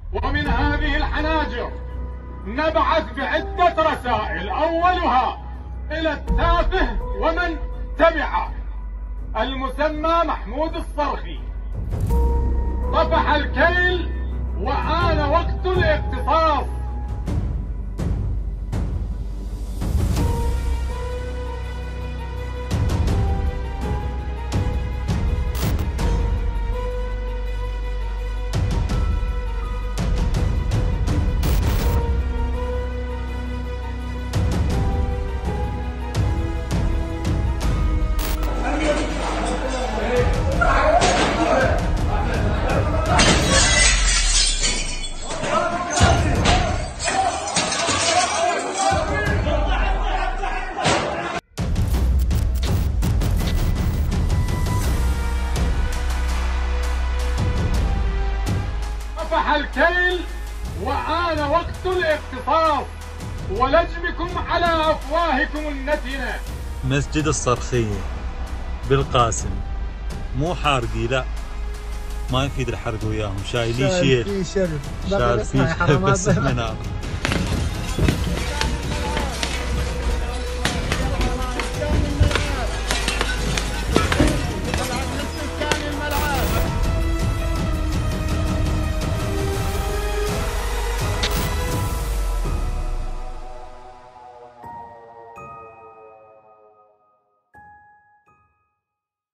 ومن هذه الحناجر نبعث بعدة رسائل، أولها إلى التافه ومن تبعه المسمى محمود الصرخي. طفح الكيل وآن وقت الاقتصاص. طفح الكيل وآن وقت الاقتصاص، ولجمكم على أفواهكم النتنة. مسجد الصرخية بالقاسم، مو حارقي، لا ما يفيد الحرق وياهم، شايلين شيخ شايل فيه شرف شايل فيه بس من